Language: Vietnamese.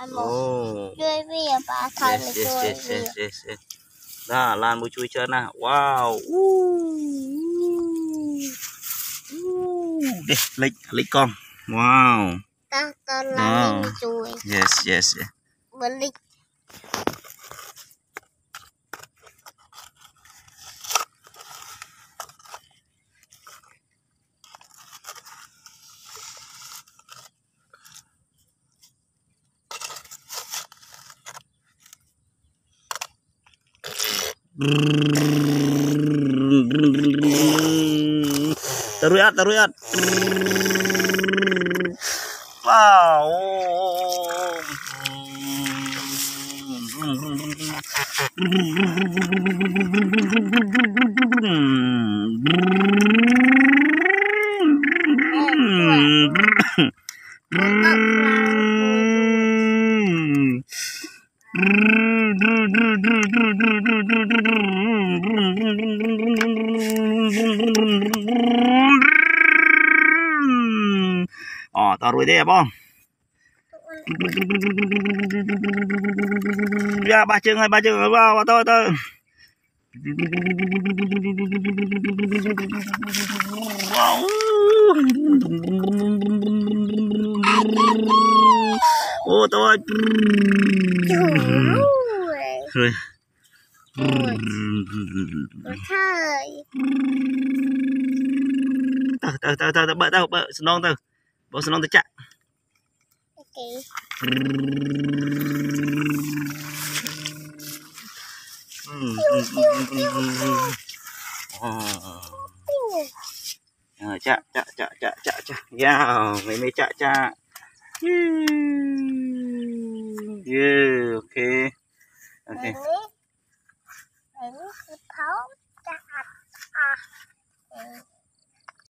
Oh. Chui về bà thầy Yes, chui yes, về. yes, yes, yes. Đó, Lan mua chui chơi nè. Wow. Đây, lấy con. Wow. Ta làm đi chui. Yes, yes, yes. Beli. Taruhat. Wow. Taruh dia bang. Ya baca wow tahu. Wow. Oh tahu. Rồi. Tahu, senang tu. Bawa senang tercak. Okay. Cak. Ya, ini cak. Yeah, okay.